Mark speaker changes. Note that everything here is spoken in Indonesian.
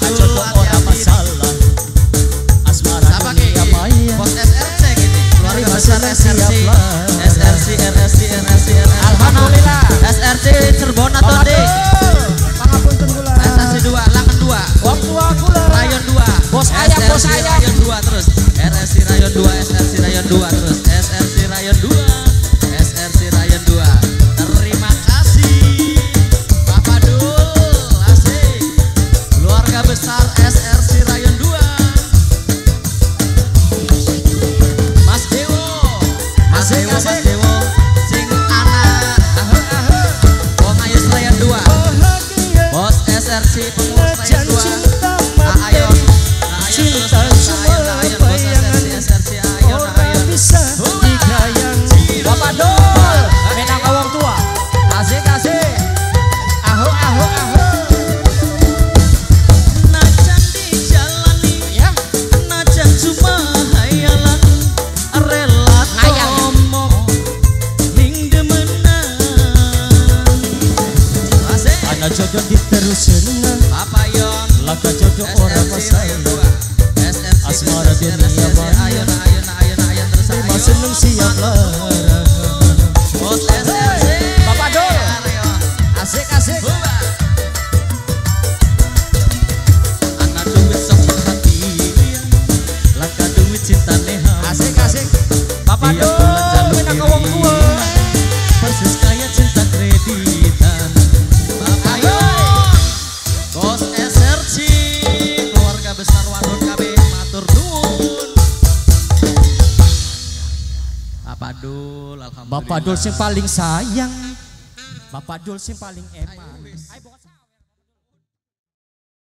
Speaker 1: jodoh ora masalah. Asmara dunia maya.
Speaker 2: Bos SRC gitu. Keluarga besar SRC. SRC RSC RSC.
Speaker 1: Alhamdulillah.
Speaker 2: SRC Cirebon atau D?
Speaker 1: Pangapunten kula.
Speaker 2: SRC 2, Langen 2.
Speaker 1: Wong tua kula.
Speaker 2: Rayon 2.
Speaker 1: Bos ayam, bos
Speaker 2: SRC
Speaker 1: ayam.
Speaker 2: Rayon 2 terus. RSC Rayon 2, SRC Rayon 2 terus. SRC Rayon 2. SRC Rayon 2. Terima kasih Bapak Dul. Asik. Keluarga besar SRC Rayon 2. Mas Dewo. Mas Dewo, Mas Dewo. Sing anak. Bos Ayus Rayon 2. Bos SRC pengurus Rayon 2. Ayo.
Speaker 1: Cinta cuma bayangan orang bisa digayang. Bapak Dol, menang wong tua. Asik asik. Aho aho aho.
Speaker 2: Najan dijalani
Speaker 1: Ya,
Speaker 2: najan cuma hayalan rela tomo ning demenan. Asik.
Speaker 1: ana jodoh diterusin.
Speaker 2: Bapak Yon
Speaker 1: Laka jodoh orang masalah. Asmara dunia maya.
Speaker 2: Ayon terus ayo.
Speaker 1: Mas seneng siap lara.
Speaker 2: Bos SRC
Speaker 1: Bapak Dol. Asik asik.
Speaker 2: Anak duit sok hati, laka duit cinta neha.
Speaker 1: Asik asik. Bapak
Speaker 2: Dia
Speaker 1: Dol,
Speaker 2: pulang jalur
Speaker 1: menang
Speaker 2: kiri.
Speaker 1: wong tua.
Speaker 2: Persis kayak cinta kreditan. Bapak Yon Bos SRC keluarga besar Wadon KB matur nuwun. Bapak Dul alhamdulillah.
Speaker 1: Bapak Dul sing paling sayang. Bapak Dul sing paling eman.